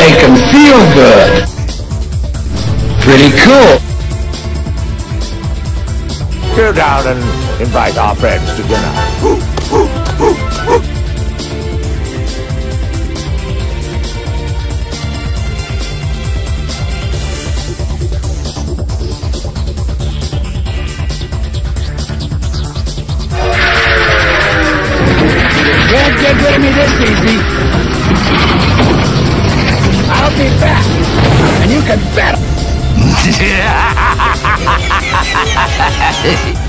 make them feel good. Pretty cool. Go down and invite our friends to dinner. Can't get rid of me this easy. I'll be back, and you can bet.